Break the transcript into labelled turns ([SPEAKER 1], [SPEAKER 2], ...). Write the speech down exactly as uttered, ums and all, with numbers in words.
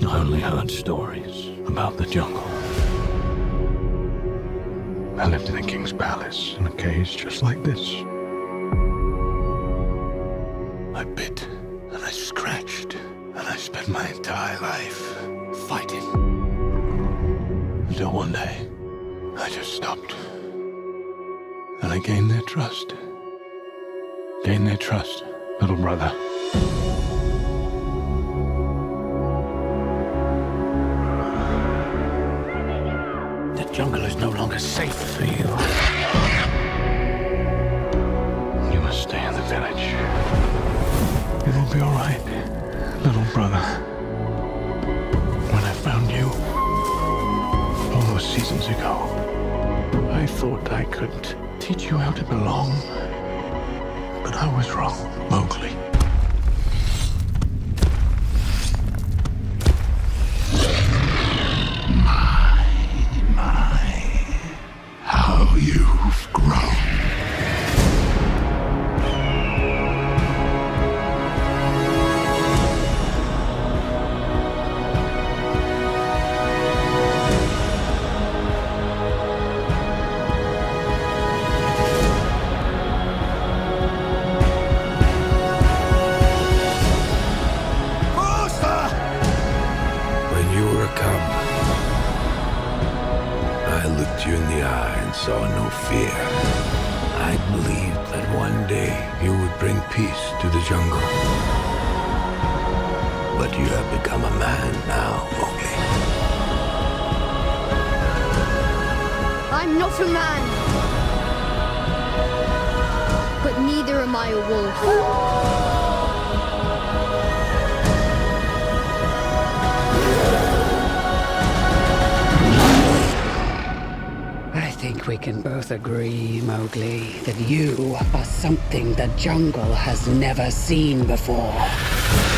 [SPEAKER 1] I only heard stories about the jungle. I lived in a king's palace in a cage just like this. I bit and I scratched and I spent my entire life fighting. Until one day, I just stopped. And I gained their trust. Gained their trust, little brother. The jungle is no longer safe for you. You must stay in the village. It will be all right, little brother. When I found you, all those seasons ago, I thought I could teach you how to belong. But I was wrong, Mowgli. My, my, how you've grown.
[SPEAKER 2] I looked you in the eye and saw no fear. I believed that one day you would bring peace to the jungle. But you have become a man now, Mowgli.
[SPEAKER 3] I'm not a man. But neither am I a wolf.
[SPEAKER 4] I think we can both agree, Mowgli, that you are something the jungle has never seen before.